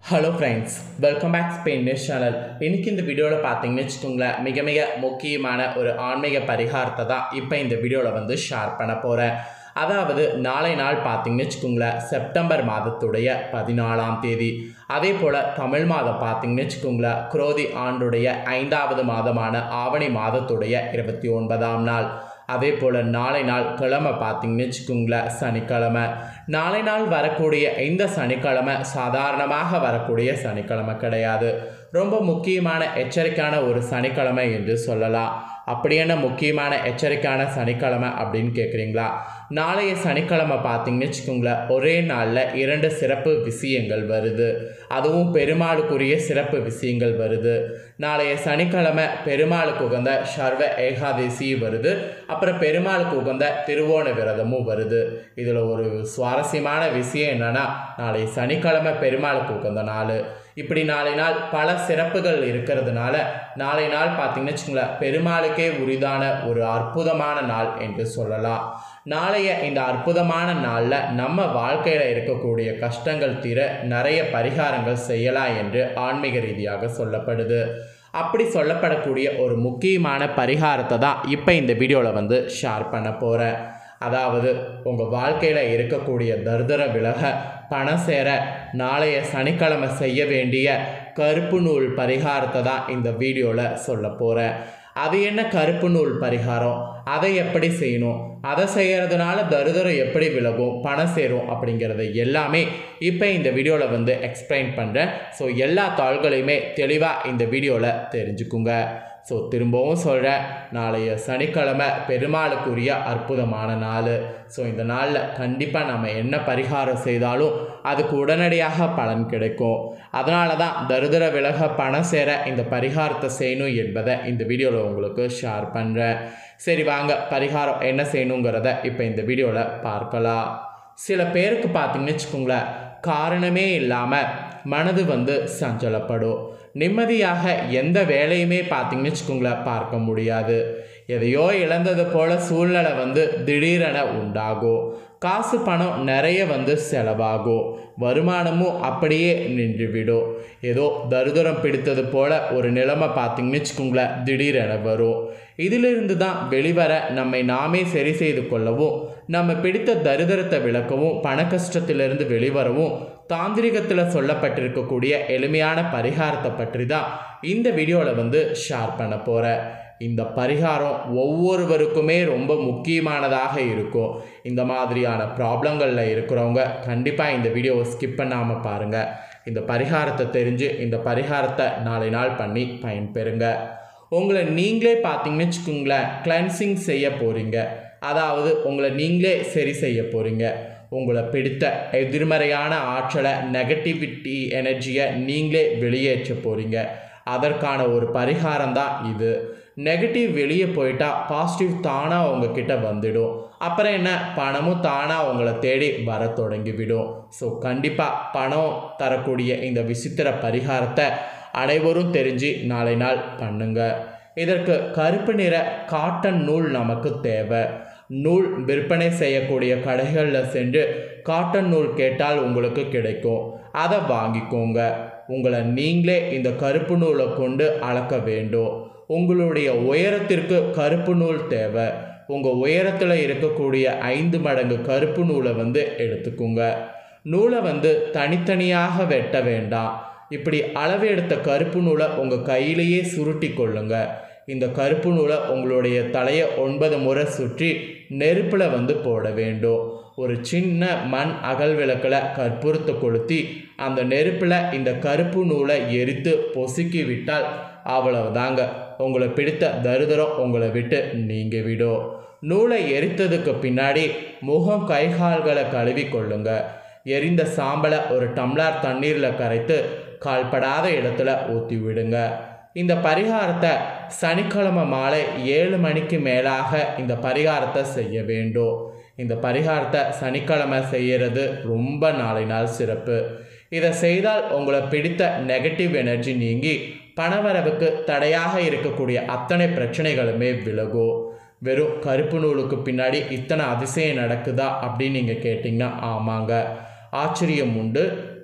Hello friends, welcome back Spain news channel. இன்றைக்கி இந்த வீடியோவில் பார்த்தீங்கன்னு வச்சுக்கோங்களேன், மிக முக்கியமான ஒரு ஆன்மீக பரிகாரத்தை தான் இப்போ இந்த வீடியோவில் ஷேர் பண்ண போகிறேன். அதாவது நாளை நாள் பார்த்தீங்கன்னு வச்சுக்கோங்களேன், செப்டம்பர் மாதத்துடைய 14ஆம் தேதி. அதே போல் தமிழ் மாதம் பார்த்தீங்கன்னு வச்சுக்கோங்களேன், குரோதி ஆண்டுடைய 5வது மாதமான ஆவணி மாதத்துடைய 29ஆம் நாள். அதே போல் நாளை நாள் கிழமை பார்த்தீங்கன்னு வச்சுக்கோங்களேன், சனிக்கிழமை. நாளை நாள் வரக்கூடிய இந்த சனிக்கிழமை சாதாரணமாக வரக்கூடிய சனிக்கிழமை கிடையாது. ரொம்ப முக்கியமான எச்சரிக்கையான ஒரு சனிக்கிழமை என்று சொல்லலாம். அப்படி என்ன முக்கியமான எச்சரிக்கையான சனிக்கிழமை அப்படின்னு கேட்குறீங்களா? நாளைய சனிக்கிழமை பார்த்தீங்கன்னு வச்சுக்கோங்களேன், ஒரே நாளில் 2 சிறப்பு விஷயங்கள் வருது. அதுவும் பெருமாளுக்குரிய சிறப்பு விஷயங்கள் வருது. நாளைய சனிக்கிழமை பெருமாளுக்கு உகந்த சர்வ ஏகாதசி வருது. அப்புறம் பெருமாளுக்கு உகந்த திருவோண விரதமும் வருது. இதில் ஒரு சுவாரஸ்யமான விஷயம் என்னென்னா, நாளைய சனிக்கிழமை பெருமாளுக்கு உகந்த நாள். இப்படி நாளை நாள் பல சிறப்புகள் இருக்கிறதுனால நாளை நாள் பார்த்தீங்கன்னு வச்சுக்கோங்களேன், பெருமாளுக்கே உரிதான ஒரு அற்புதமான நாள் என்று சொல்லலாம். நாளைய இந்த அற்புதமான நாளில் நம்ம வாழ்க்கையில் இருக்கக்கூடிய கஷ்டங்கள் தீர நிறைய பரிகாரங்கள் செய்யலாம் என்று ஆன்மீக ரீதியாக சொல்லப்படுது. அப்படி சொல்லப்படக்கூடிய ஒரு முக்கியமான பரிகாரத்தை தான் இப்போ இந்த வீடியோவில் ஷேர் பண்ண போகிறேன். அதாவது உங்கள் வாழ்க்கையில் இருக்கக்கூடிய தரித்திர விலக, பணம் சேர நாளைய சனிக்கிழமை செய்ய வேண்டிய கருப்பு நூல் பரிகாரத்தை தான் இந்த வீடியோவில் சொல்ல போகிறேன். அது என்ன கருப்பு நூல் பரிகாரம், அதை எப்படி செய்யணும், அதை செய்கிறதுனால தரித்திரம் எப்படி விலகும், பணம் சேரும் அப்படிங்கிறத எல்லாமே இப்போ இந்த வீடியோவில் எக்ஸ்பிளைன் பண்ணுறேன். ஸோ எல்லா தாள்களையுமே தெளிவாக இந்த வீடியோவில் தெரிஞ்சுக்குங்க. ஸோ திரும்பவும் சொல்கிறேன், நாளைய சனிக்கிழமை பெருமாளுக்குரிய அற்புதமான நாள். ஸோ இந்த நாளில் கண்டிப்பாக நம்ம என்ன பரிகாரம் செய்தாலும் அதுக்கு உடனடியாக பலன் கிடைக்கும். அதனால தான் தரித்திர விலக, பணம் சேர இந்த பரிகாரத்தை செய்யணும் என்பதை இந்த வீடியோவில் உங்களுக்கு ஷேர் பண்ணுறேன். சரி வாங்க, பரிகாரம் என்ன செய்யணுங்கிறத இப்போ இந்த வீடியோவில் பார்க்கலாம். சில பேருக்கு பார்த்தீங்கன்னு வச்சுக்கோங்களேன், காரணமே இல்லாமல் மனது சஞ்சலப்படும். நிம்மதியாக எந்த வேலையுமே பார்த்தீங்கன்னு வச்சுக்கோங்களேன் பார்க்க முடியாது. எதையோ இழந்தது போல் சூழ்நிலை திடீரென உண்டாகும். காசு பணம் நிறைய செலவாகும். வருமானமும் அப்படியே நின்றுவிடும். ஏதோ தரித்திரம் பிடித்தது போல் ஒரு நிலைமை பார்த்தீங்கன்னு வச்சுக்கோங்களேன் திடீரென வரும். இதிலிருந்து தான் வெளிவர நம்மை நாமே சரி செய்து கொள்ளவும், நம்ம பிடித்த தரித்திரத்தை விளக்கவும், பண கஷ்டத்திலிருந்து வெளிவரவும் தாந்திரிகத்தில் சொல்லப்பட்டிருக்கக்கூடிய எளிமையான பரிகாரத்தை பற்றி தான் இந்த வீடியோவில் ஷேர் பண்ண போகிறேன். இந்த பரிகாரம் ஒவ்வொருவருக்குமே ரொம்ப முக்கியமானதாக இருக்கும். இந்த மாதிரியான ப்ராப்ளங்களில் இருக்கிறவங்க கண்டிப்பாக இந்த வீடியோவை ஸ்கிப் பண்ணாமல் பாருங்கள். இந்த பரிகாரத்தை தெரிஞ்சு இந்த பரிகாரத்தை நாளை நாள் பண்ணி பயன்பெறுங்க. உங்களை நீங்களே பார்த்தீங்கன்னு வச்சுக்கோங்களேன், கிளென்சிங் செய்ய போகிறீங்க. அதாவது உங்களை நீங்களே சரி செய்ய போகிறீங்க. உங்களை பிடித்த எதிர்மறையான ஆற்றலை, நெகட்டிவிட்டி எனர்ஜியை நீங்களே வெளியேற்ற போகிறீங்க. அதற்கான ஒரு பரிகாரம் தான் இது. நெகட்டிவ் வெளியே போயிட்டா பாசிட்டிவ் தானாக உங்ககிட்ட வந்துடும். அப்புறம் என்ன, பணமும் தானாக உங்களை தேடி வர தொடங்கிவிடும். ஸோ கண்டிப்பாக பணம் தரக்கூடிய இந்த விசித்திர பரிகாரத்தை அனைவரும் தெரிஞ்சு நாளை நாள் பண்ணுங்க. இதற்கு கருப்பு நிற காட்டன் நூல் நமக்கு தேவை. நூல் விற்பனை செய்யக்கூடிய கடைகளில் சென்று காட்டன் நூல் கேட்டால் உங்களுக்கு கிடைக்கும். அதை வாங்கிக்கோங்க. உங்களை நீங்களே இந்த கருப்பு நூலை கொண்டு அளக்க வேண்டும். உங்களுடைய உயரத்திற்கு கருப்பு நூல் தேவை. உங்கள் உயரத்தில் இருக்கக்கூடிய 5 மடங்கு கருப்பு நூலை எடுத்துக்கோங்க. நூலை தனித்தனியாக வெட்ட வேண்டாம். இப்படி அளவு எடுத்த கருப்பு நூலை உங்கள் கையிலேயே சுருட்டி கொள்ளுங்க. இந்த கருப்பு நூலை உங்களுடைய தலையை 9 முறை சுற்றி நெருப்பில் போட வேண்டும். ஒரு சின்ன மண் அகல் விளக்கில் கற்பூரத்தை கொளுத்தி அந்த நெருப்பில் இந்த கருப்பு நூலை எரித்து பொசுக்கி விட்டால் அவ்வளவுதாங்க, உங்களை பிடித்த தரித்திரம் உங்களை விட்டு நீங்கி விடும். நூலை எரித்ததுக்கு பின்னாடி முகம், கை, கால்களை கழுவி கொள்ளுங்க. எரிந்த சாம்பலை ஒரு டம்ளர் தண்ணீரில் கரைத்து கால்படாத இடத்துல ஊற்றி விடுங்க. இந்த பரிகாரத்தை சனிக்கிழமை மாலை 7 மணிக்கு மேலாக இந்த பரிகாரத்தை செய்ய வேண்டும். இந்த பரிகாரத்தை சனிக்கிழமை செய்கிறது ரொம்ப நாளை நாள் சிறப்பு. இதை செய்தால் உங்களை பிடித்த நெகட்டிவ் எனர்ஜி நீங்கி பணவரவுக்கு தடையாக இருக்கக்கூடிய அத்தனை பிரச்சனைகளுமே விலகும். வெறும் கருப்பு நூலுக்கு பின்னாடி இத்தனை அதிசயம் நடக்குதா அப்படின்னு நீங்கள் கேட்டிங்கன்னா ஆமாங்க, ஆச்சரியம் உண்டு.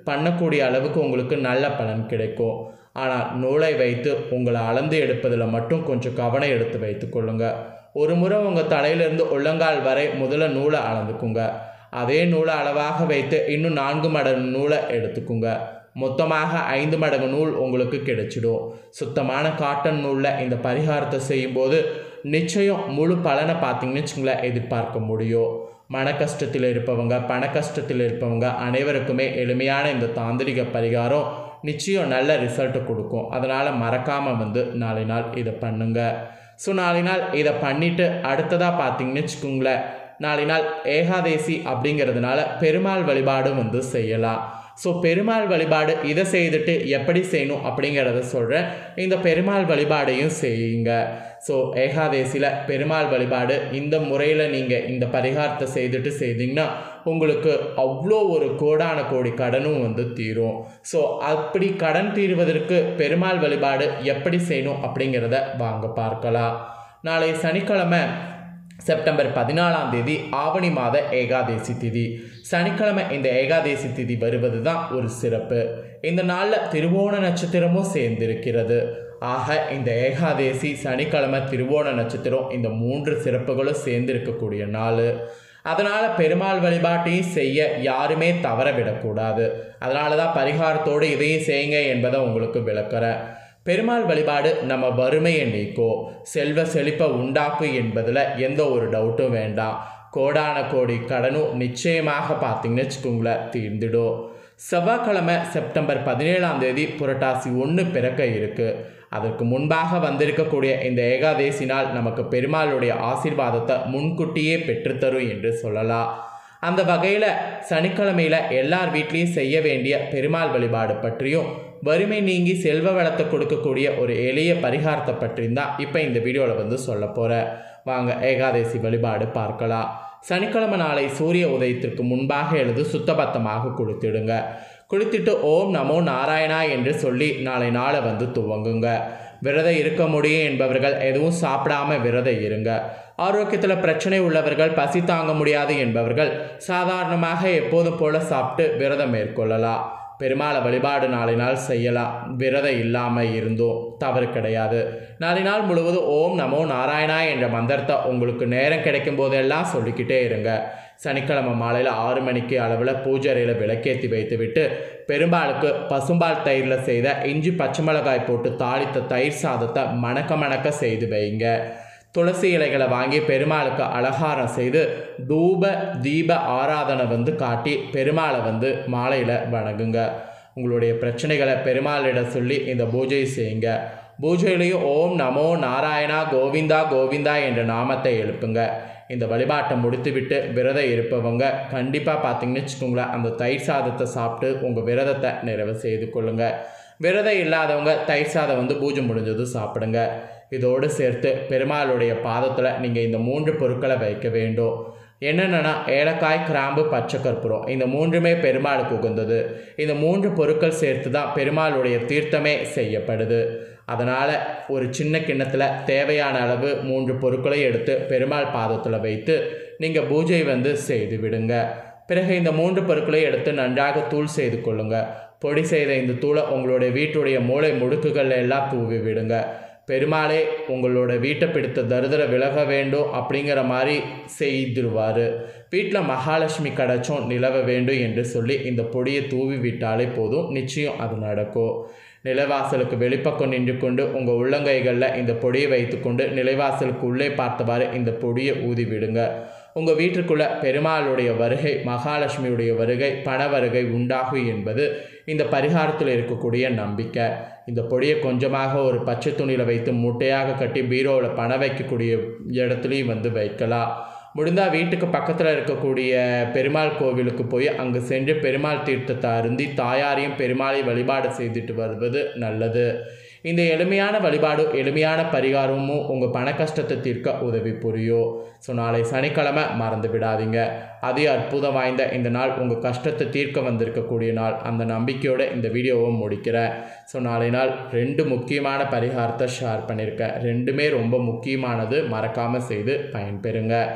பண்ணக்கூடிய அளவுக்கு உங்களுக்கு நல்ல பலன் கிடைக்கும். ஆனால் நூலை வைத்து உங்களை அளந்து எடுப்பதில் மட்டும் கொஞ்சம் கவனம் எடுத்து வைத்துக்கொள்ளுங்க. ஒரு முறை உங்கள் தலையிலிருந்து உள்ளங்கால் வரை முதல்ல நூலை அளந்துக்குங்க. அதே நூலை அளவாக வைத்து இன்னும் 4 மடங்கு நூலை எடுத்துக்குங்க. மொத்தமாக 5 மடங்கு நூல் உங்களுக்கு கிடைச்சிடும். சுத்தமான காட்டன் நூலில் இந்த பரிகாரத்தை செய்யும்போது நிச்சயம் முழு பலனை பார்த்தீங்கன்னு வச்சுங்களேன் எதிர்பார்க்க முடியும். மன கஷ்டத்தில் இருப்பவங்க, பண கஷ்டத்தில் இருப்பவங்க அனைவருக்குமே எளிமையான இந்த தாந்திரிக பரிகாரம் நிச்சயம் நல்ல ரிசல்ட்டு கொடுக்கும். அதனால் மறக்காமல் நாளை நாள் இதை பண்ணுங்க. ஸோ நாளை நாள் இதை பண்ணிவிட்டு அடுத்ததாக பார்த்தீங்கன்னு வச்சுக்கோங்களேன், நாளை நாள் ஏகாதேசி அப்படிங்கிறதுனால பெருமாள் வழிபாடு செய்யலாம். ஸோ பெருமாள் வழிபாடு இதை செய்துட்டு எப்படி செய்யணும் அப்படிங்கிறத சொல்கிறேன். இந்த பெருமாள் வழிபாடையும் செய்யுங்க. ஸோ ஏகாதேசியில் பெருமாள் வழிபாடு இந்த முறையில் நீங்கள் இந்த பரிகாரத்தை செய்துட்டு செய்தீங்கன்னா உங்களுக்கு அவ்வளோ ஒரு கோடான கோடி கடனும் தீரும். ஸோ அப்படி கடன் தீர்வதற்கு பெருமாள் வழிபாடு எப்படி செய்யணும் அப்படிங்கிறத வாங்க பார்க்கலாம். நாளை சனிக்கிழமை செப்டம்பர் 14ஆம் தேதி ஆவணி மாத ஏகாதேசி திதி. சனிக்கிழமை இந்த ஏகாதேசி திதி வருவது தான் ஒரு சிறப்பு. இந்த நாளில் திருவோண நட்சத்திரமும் சேர்ந்திருக்கிறது. ஆக இந்த ஏகாதேசி, சனிக்கிழமை, திருவோண நட்சத்திரம் இந்த 3 சிறப்புகளும் சேர்ந்திருக்கக்கூடிய நாள். அதனால் பெருமாள் வழிபாட்டையும் செய்ய யாருமே தவற விடக்கூடாது. அதனால தான் பரிகாரத்தோடு இதையும் செய்யுங்க என்பதை உங்களுக்கு விளக்குறேன். பெருமாள் வழிபாடு நம்ம வறுமையை நீக்கும், செல்வ செழிப்பை உண்டாக்கும் என்பதில் எந்த ஒரு டவுட்டும் வேண்டாம். கோடான கோடி கடனும் நிச்சயமாக பார்த்தீங்கன்னு வச்சுக்கோங்களேன் தீர்ந்துடும். செவ்வாய்க்கிழமை செப்டம்பர் 17ஆம் தேதி புரட்டாசி 1 பிறக்க இருக்குது. அதற்கு முன்பாக வந்திருக்கக்கூடிய இந்த ஏகாதேசி நாள் நமக்கு பெருமாளுடைய ஆசீர்வாதத்தை முன்கூட்டியே பெற்றுத்தரும் என்று சொல்லலாம். அந்த வகையில் சனிக்கிழமையில் எல்லார் வீட்லேயும் செய்ய வேண்டிய பெருமாள் வழிபாடு பற்றியும் வறுமை நீங்கி செல்வ வளத்தை கொடுக்கக்கூடிய ஒரு எளிய பரிகாரத்தை பற்றியும் தான் இப்போ இந்த வீடியோவில் சொல்ல போகிறேன். வாங்க ஏகாதேசி வழிபாடு பார்க்கலாம். சனிக்கிழமை நாளை சூரிய உதயத்திற்கு முன்பாக எழுது சுத்தபத்தமாக குளித்திடுங்க. குளித்துட்டு ஓம் நமோ நாராயணா என்று சொல்லி நாளை நாளை துவங்குங்க. விரதம் இருக்க முடியும் என்பவர்கள் எதுவும் சாப்பிடாம விரதம் இருங்க. ஆரோக்கியத்தில் பிரச்சனை உள்ளவர்கள், பசி தாங்க முடியாது என்பவர்கள் சாதாரணமாக எப்போதும் போல சாப்பிட்டு விரதம் மேற்கொள்ளலாம். பெருமாளை வழிபாடு நாளை நாள் செய்யலாம். விரதம் இல்லாமல் இருந்தோம் தவறு கிடையாது. நாளை நாள் முழுவதும் ஓம் நமோ நாராயணா என்ற மந்திரத்தை உங்களுக்கு நேரம் கிடைக்கும் போதெல்லாம் சொல்லிக்கிட்டே இருங்க. சனிக்கிழமை மாலையில் 6 மணிக்கு அளவில் பூஜை அறையில் விளக்கேற்றி வைத்துவிட்டு பெரும்பாலுக்கு பசும்பால் தயிரில் செய்த இஞ்சி பச்சை மிளகாய் போட்டு தாளித்த தயிர் சாதத்தை மணக்க மணக்க செய்து வைங்க. துளசி இலைகளை வாங்கி பெருமாளுக்கு அலங்காரம் செய்து தூப தீப ஆராதனை காட்டி பெருமாளை மாலையில் வணங்குங்க. உங்களுடைய பிரச்சனைகளை பெருமாளிடம் சொல்லி இந்த பூஜை செய்யுங்க. பூஜையிலையும் ஓம் நமோ நாராயணா கோவிந்தா கோவிந்தா என்ற நாமத்தை எழுப்புங்க. இந்த வழிபாட்டை முடித்துவிட்டு விரதம் இருப்பவங்க கண்டிப்பாக பார்த்தீங்கன்னு வச்சுக்கோங்களேன், அந்த தயிர் சாதத்தை சாப்பிட்டு உங்கள் விரதத்தை நிறைவு செய்து கொள்ளுங்கள். விரதம் இல்லாதவங்க தயிர் சாதம் பூஜை முடிஞ்சது சாப்பிடுங்க. இதோடு சேர்த்து பெருமாளுடைய பாதத்தில் நீங்கள் இந்த 3 பொருட்களை வைக்க வேண்டும். என்னென்னா ஏலக்காய், கிராம்பு, பச்சை கற்பூரம், இந்த 3மே பெருமாளுக்கு உகந்தது. இந்த 3 பொருட்கள் சேர்த்து தான் பெருமாளுடைய தீர்த்தமே செய்யப்படுது. அதனால் ஒரு சின்ன கிண்ணத்தில் தேவையான அளவு 3 பொருட்களை எடுத்து பெருமாள் பாதத்தில் வைத்து நீங்கள் பூஜை செய்து விடுங்க. பிறகு இந்த 3 பொருட்களை எடுத்து நன்றாக தூள் செய்து கொள்ளுங்க. பொடி செய்த இந்த தூளை உங்களுடைய வீட்டுடைய மூளை முடுக்குகள் எல்லாம் தூவி விடுங்க. பெருமாளே உங்களோட வீட்டை பிடித்த தரித்திர விலக வேண்டும் அப்படிங்கிற மாதிரி செய்திருவார். வீட்டில் மகாலட்சுமி கடாட்சம் நிலவ வேண்டும் என்று சொல்லி இந்த பொடியை தூவி விட்டாலே போதும், நிச்சயம் அது நடக்கும். நிலைவாசலுக்கு வெளிப்பக்கம் நின்று கொண்டு உங்கள் உள்ளங்கைகளில் இந்த பொடியை வைத்துக்கொண்டு நிலைவாசலுக்கு உள்ளே பார்த்தவாறு இந்த பொடியை ஊதி விடுங்க. உங்கள் வீட்டுக்குள்ளே பெருமாளுடைய வருகை, மகாலட்சுமியுடைய வருகை, பண வருகை உண்டாகும் என்பது இந்த பரிகாரத்தில் இருக்கக்கூடிய நம்பிக்கை. இந்த பொடியை கொஞ்சமாக ஒரு பச்சை துணியில் வைத்து மூட்டையாக கட்டி பீரோவில் பணம் வைக்கக்கூடிய இடத்துலையும் வைக்கலாம். முடிந்தால் வீட்டுக்கு பக்கத்தில் இருக்கக்கூடிய பெருமாள் கோவிலுக்கு போய் அங்கு சென்று பெருமாள் தீர்த்தத்தை அருந்தி தாயாரையும் பெருமாளை வழிபாடு செய்துட்டு வருவது நல்லது. இந்த எளிமையான வழிபாடு, எளிமையான பரிகாரமும் உங்கள் பண கஷ்டத்தை தீர்க்க உதவி புரியும். ஸோ நாளை சனிக்கிழமை மறந்து விடாதீங்க. அதே அற்புதம் வாய்ந்த இந்த நாள் உங்கள் கஷ்டத்தை தீர்க்க வந்திருக்கக்கூடிய நாள். அந்த நம்பிக்கையோடு இந்த வீடியோவை முடிக்கிறேன். ஸோ நாளை நாள் 2 முக்கியமான பரிகாரத்தை ஷேர் பண்ணியிருக்கேன். 2மே ரொம்ப முக்கியமானது, மறக்காமல் செய்து பயன்பெறுங்க.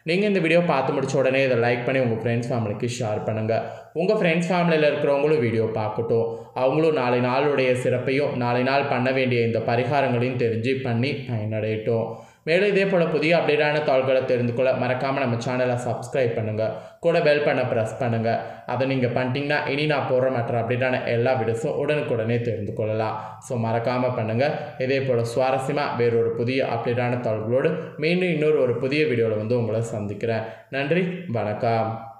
நீங்கள் இந்த வீடியோ பார்த்து முடிச்ச உடனே இதை லைக் பண்ணி உங்கள் ஃப்ரெண்ட்ஸ் ஃபேமிலிக்கு ஷேர் பண்ணுங்கள். உங்கள் ஃப்ரெண்ட்ஸ் ஃபேமிலியில் இருக்கிறவங்களும் வீடியோ பார்க்கட்டும். அவங்களும் நாளை நாளுடைய சிறப்பையும் நாளை நாள் பண்ண வேண்டிய இந்த பரிகாரங்களையும் தெரிஞ்சு பண்ணி பயனடையட்டும். மேலும் இதே போல் புதிய அப்டேட்டான தகவல்களை தெரிந்து கொள்ள மறக்காமல் நம்ம சேனலை சப்ஸ்கிரைப் பண்ணுங்கள். கூட பெல் பண்ண ப்ரெஸ் பண்ணுங்கள். அதை நீங்கள் பண்ணிட்டீங்கன்னா இனி நான் போடுற மற்ற அப்டேட்டான எல்லா வீடியோஸும் உடனுக்குடனே தெரிந்து கொள்ளலாம். ஸோ மறக்காமல் பண்ணுங்கள். இதே போல் சுவாரஸ்யமாக வேறொரு புதிய அப்டேட்டான தகவல்களோடு மீண்டும் இன்னொரு புதிய வீடியோவில் உங்களை சந்திக்கிறேன். நன்றி, வணக்கம்.